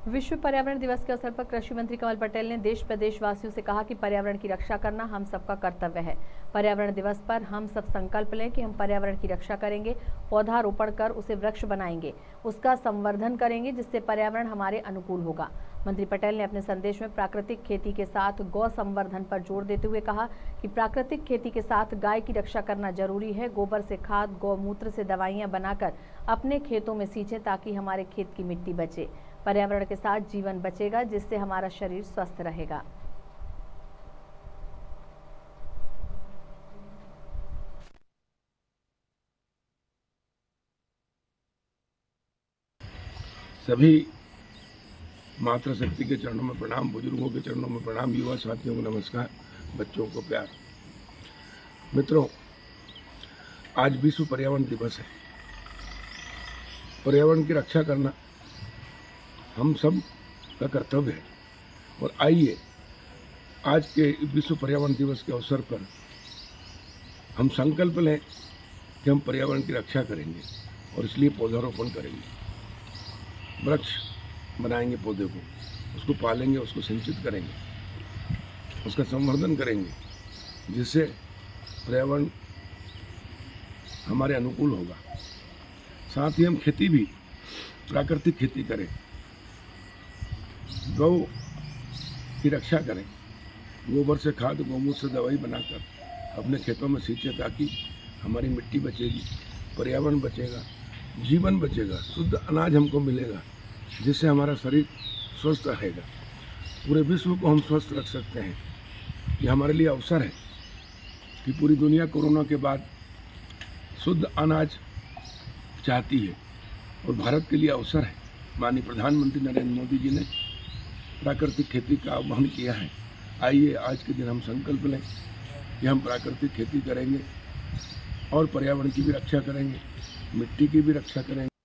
विश्व पर्यावरण दिवस के अवसर पर कृषि मंत्री कमल पटेल ने देश प्रदेश वासियों से कहा कि पर्यावरण की रक्षा करना हम सबका कर्तव्य है। पर्यावरण दिवस पर हम सब संकल्प लें कि हम पर्यावरण की रक्षा करेंगे, पौधारोपण कर उसे वृक्ष बनाएंगे, उसका संवर्धन करेंगे, जिससे पर्यावरण हमारे अनुकूल होगा। मंत्री पटेल ने अपने संदेश में प्राकृतिक खेती के साथ गौ संवर्धन पर जोर देते हुए कहा कि प्राकृतिक खेती के साथ गाय की रक्षा करना जरूरी है। गोबर से खाद, गौमूत्र से दवाइयां बनाकर अपने खेतों में सींचें ताकि हमारे खेत की मिट्टी बचे। पर्यावरण के साथ जीवन बचेगा, जिससे हमारा शरीर स्वस्थ रहेगा। सभी मातृशक्ति के चरणों में प्रणाम, बुजुर्गों के चरणों में प्रणाम, युवा साथियों को नमस्कार, बच्चों को प्यार। मित्रों, आज विश्व पर्यावरण दिवस है। पर्यावरण की रक्षा करना हम सब का कर्तव्य है। और आइए आज के विश्व पर्यावरण दिवस के अवसर पर हम संकल्प लें कि हम पर्यावरण की रक्षा करेंगे और इसलिए पौधारोपण करेंगे, वृक्ष बनाएंगे, पौधे को उसको पालेंगे, उसको सिंचित करेंगे, उसका संवर्धन करेंगे, जिससे पर्यावरण हमारे अनुकूल होगा। साथ ही हम खेती भी प्राकृतिक खेती करें, गौ की रक्षा करें, गोबर से खाद, गौमूत्र से दवाई बनाकर अपने खेतों में सींचें ताकि हमारी मिट्टी बचेगी, पर्यावरण बचेगा, जीवन बचेगा, शुद्ध अनाज हमको मिलेगा, जिससे हमारा शरीर स्वस्थ रहेगा। पूरे विश्व को हम स्वस्थ रख सकते हैं। ये हमारे लिए अवसर है कि पूरी दुनिया कोरोना के बाद शुद्ध अनाज चाहती है और भारत के लिए अवसर है। माननीय प्रधानमंत्री नरेंद्र मोदी जी ने प्राकृतिक खेती का आह्वान किया है। आइए आज के दिन हम संकल्प लें कि हम प्राकृतिक खेती करेंगे और पर्यावरण की भी रक्षा करेंगे, मिट्टी की भी रक्षा करेंगे।